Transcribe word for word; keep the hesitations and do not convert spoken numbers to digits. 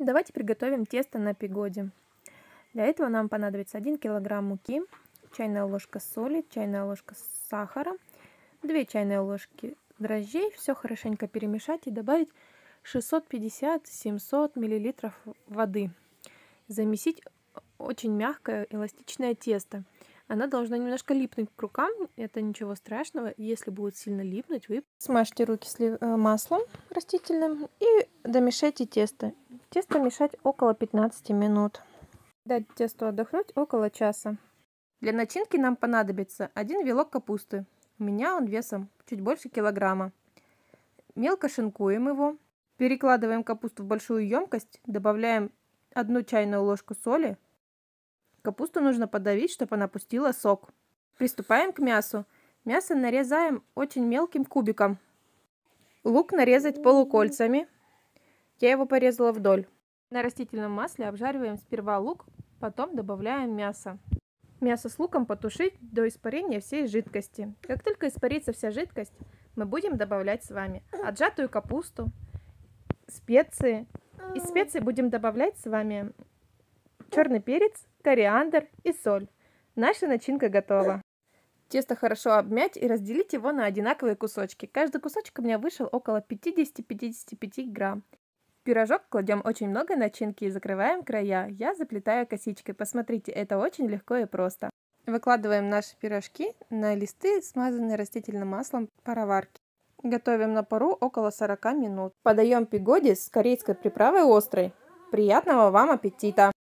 Давайте приготовим тесто на пигоди. Для этого нам понадобится один килограмм муки, чайная ложка соли, чайная ложка сахара, две чайные ложки дрожжей. Все хорошенько перемешать и добавить шестьсот пятьдесят — семьсот миллилитров воды. Замесить очень мягкое эластичное тесто. Оно должно немножко липнуть к рукам, это ничего страшного. Если будет сильно липнуть, вы смажьте руки маслом растительным и домешайте тесто. Тесто мешать около пятнадцати минут. Дать тесту отдохнуть около часа. Для начинки нам понадобится один вилок капусты. У меня он весом чуть больше килограмма. Мелко шинкуем его. Перекладываем капусту в большую емкость, добавляем одну чайную ложку соли. Капусту нужно подавить, чтобы она пустила сок. Приступаем к мясу. Мясо нарезаем очень мелким кубиком. Лук нарезать полукольцами. Я его порезала вдоль. На растительном масле обжариваем сперва лук, потом добавляем мясо. Мясо с луком потушить до испарения всей жидкости. Как только испарится вся жидкость, мы будем добавлять с вами отжатую капусту, специи. Из специй будем добавлять с вами черный перец, кориандр и соль. Наша начинка готова. Тесто хорошо обмять и разделить его на одинаковые кусочки. Каждый кусочек у меня вышел около пятидесяти — пятидесяти пяти грамм. В пирожок кладем очень много начинки и закрываем края. Я заплетаю косичкой. Посмотрите, это очень легко и просто. Выкладываем наши пирожки на листы, смазанные растительным маслом пароварки. Готовим на пару около сорока минут. Подаем пигоди с корейской приправой острой. Приятного вам аппетита!